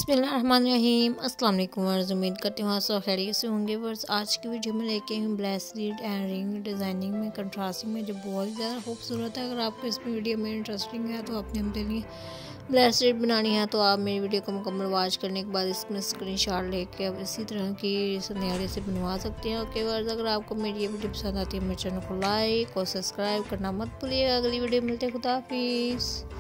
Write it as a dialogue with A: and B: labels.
A: बिस्मिल्लाहिर्रहमानिर्रहीम। अस्सलाम वालेकुम वर्स, उम्मीद करती हूँ आप सब खैरियत से होंगे। वर्स आज की वीडियो में लेके हूँ ब्रेसलेट एंड रिंग डिज़ाइनिंग में कंट्रास्टिंग में जो बहुत ज़्यादा खूबसूरत है। अगर आपको इस वीडियो में इंटरेस्टिंग है तो आपने अपने लिए ब्रेसलेट बनानी है तो आप मेरी वीडियो को मुकम्मल वॉच करने के बाद इसमें स्क्रीनशॉट लेके आप इसी तरह की सुनहरे से बनवा सकते हैं। ओके वर्स, अगर आपको मेरी ये वीडियो पसंद आती है मेरे चैनल को लाइक और सब्सक्राइब करना मत भूलिएगा। अगली वीडियो मिलते हैं, खुदा हाफिज़।